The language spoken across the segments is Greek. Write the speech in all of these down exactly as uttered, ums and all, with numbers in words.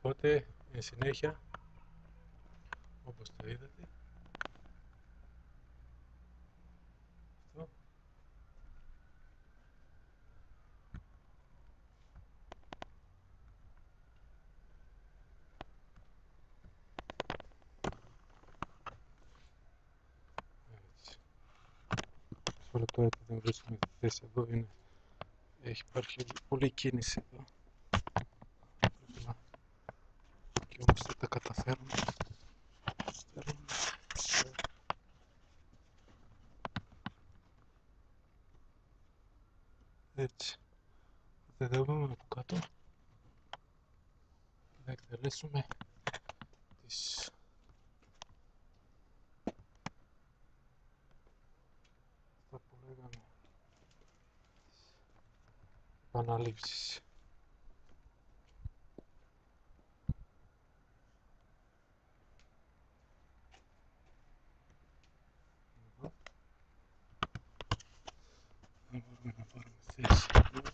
Οπότε, εν συνέχεια, όπως το είδατε, αυτό, έτσι. Μισό λεπτό, γιατί δεν βρίσκουμε τη θέση εδώ, είναι, έχει υπάρχει πολλή κίνηση εδώ. Πρέπει να... Και όμως δεν τα καταφέρουμε. Έτσι. Θα τα δούμε από κάτω και θα εκτελέσουμε τις αυτά που λέγαμε επαναλήψεις. Εδώ. Δεν μπορούμε να πάρουμε θέση.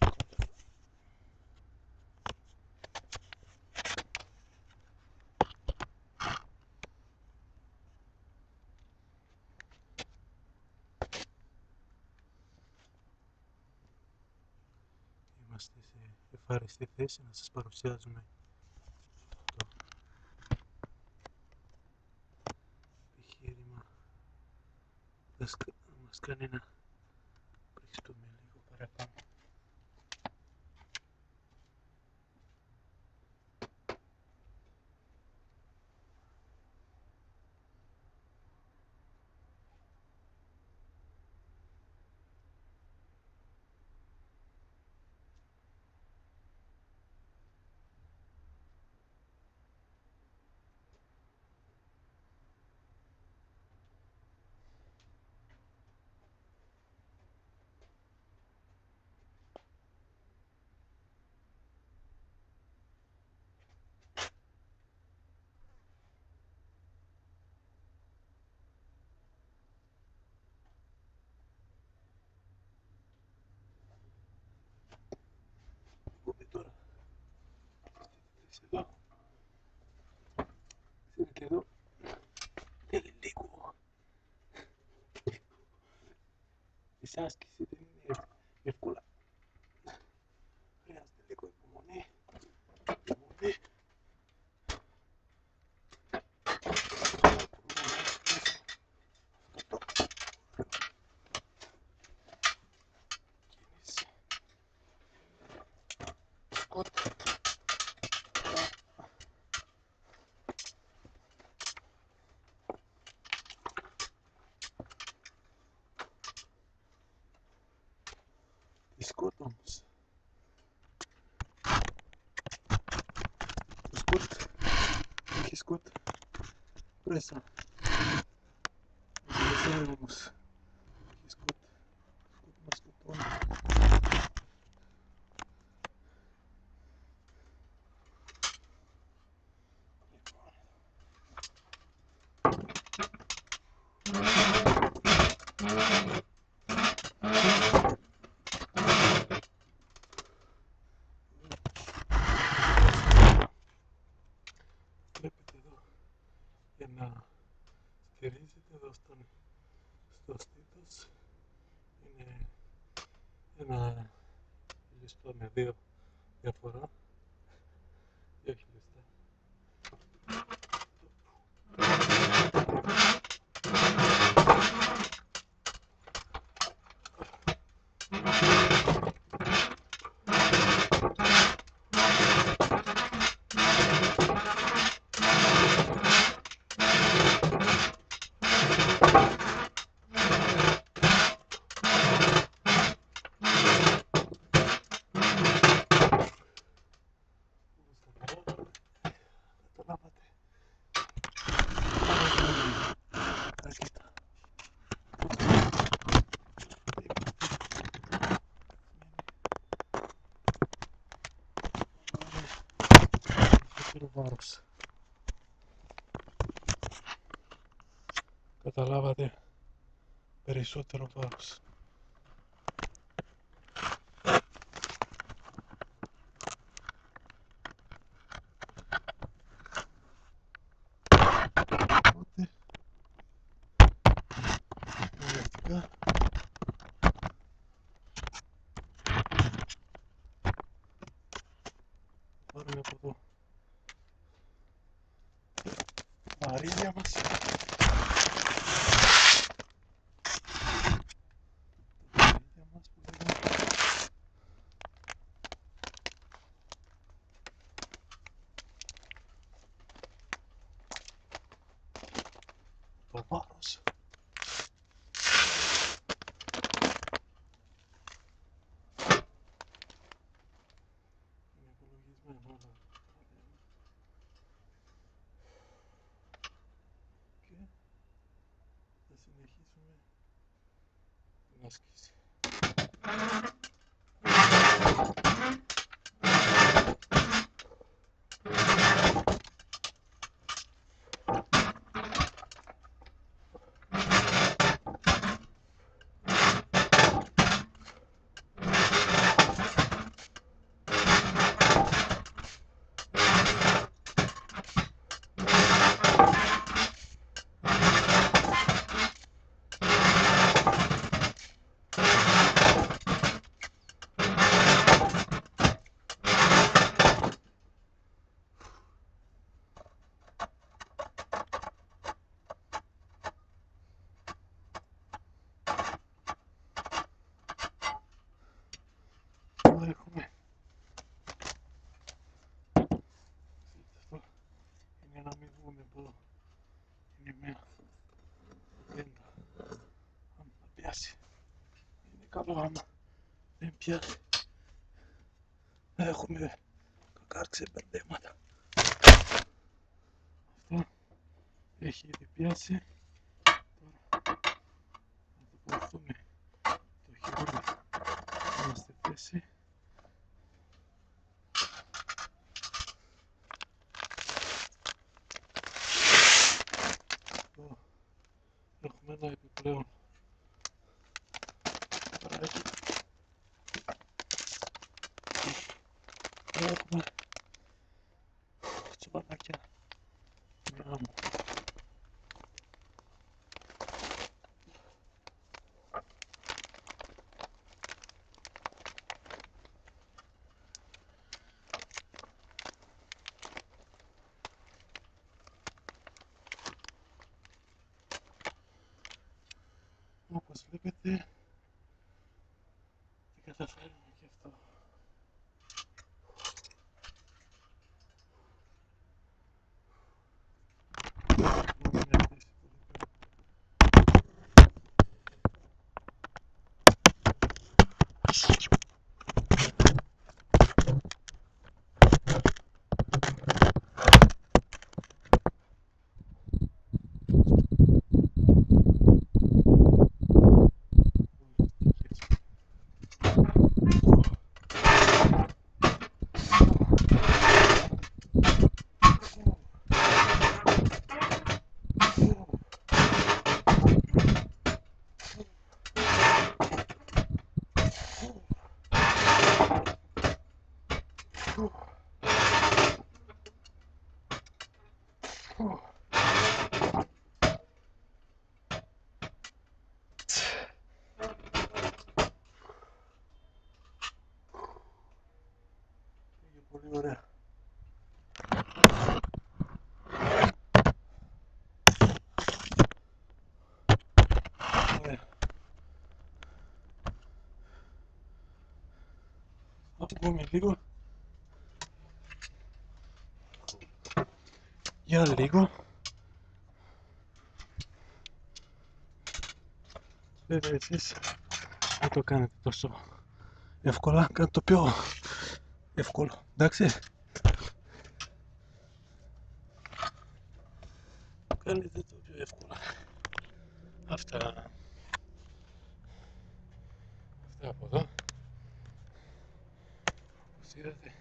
Είμαστε σε ευχάριστη θέση να σας παρουσιάζουμε το επιχείρημα που μας κάνει να πριστούμε λίγο παραπάνω. Τώρα, εδώ, ξέρετε εδώ, θέλει λίγο. Η άσκηση δεν είναι εύκολα. Χρειάζεται λίγο υπομονή. Υπομονή. Σκοτ όμως. Το σκοτ έχει σκοτ πρέσα. Δεν ξέρω όμως. Έχει σκοτ. Σκοτ μας σκοτώνει. Βλέπετε εδώ, για να στηρίζετε εδώ στον, στο στήθος, είναι ένα ληστό με δύο διαφορά, δύο χιλιοστά. Βάρος. Καταλάβατε, περισσότερο βάρος. είναι από εδώ. Τα αρίδια μας. Τα αρίδια μας που λέγαμε. Το βάρος. Είναι υπολογισμένο όλα. Και θα συνεχίσουμε την άσκηση. Εδώ έχουμε. Αυτό είναι να μην βγούμε από εδώ. Είναι μια τέντα. Αν θα πιάσει. Είναι καλό άμα δεν πιάσει. Έχουμε κακάρξει μπερδέματα. Αυτό έχει ήδη πιάσει. Τώρα θα τοποθετούμε το χειρούργο να στη θέση. Εδώ έχουμε ένα επιπλέον παράκι. Εδώ έχουμε τσουβανάκια με άμμο. Όπως βλέπετε, τι καταφέρουμε και αυτό. Πήγε πολύ ωραία. Ωραία. Θα πούμε λίγο. Για λίγο. Βέβαια εσείς δεν το κάνετε τόσο εύκολα, κάντε το πιο εύκολο, εντάξει. Κάνετε το πιο εύκολα. Αυτά, αυτά από εδώ, όπως είδατε.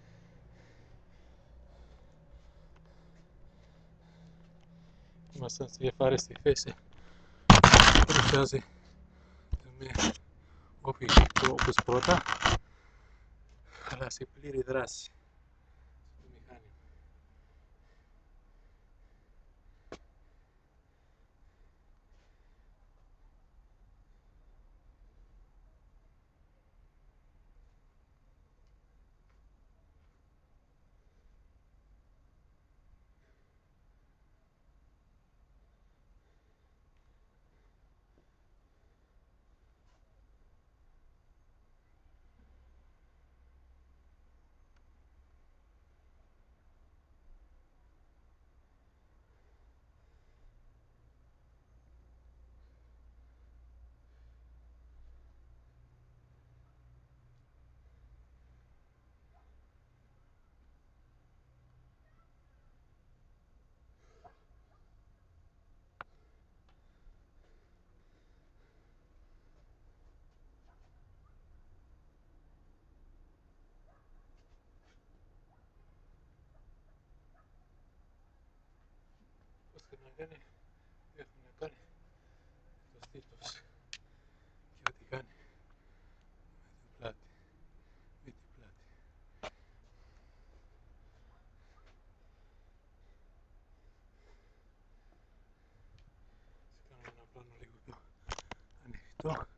Ήμασταν στη ευχάριστη θέση. Παρουσιάζει με όποιοι όπως πρώτα, αλλά σε πλήρη δράση στο μηχάνημα. λένε έχουν κάνει το στήθος και ό,τι κάνει με την πλάτη, με την πλάτη. Σε κάνω ένα πλάνο λίγο πιο ανοιχτό.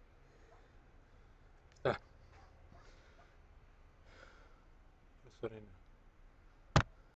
Αυτά. Πώς τώρα είναι.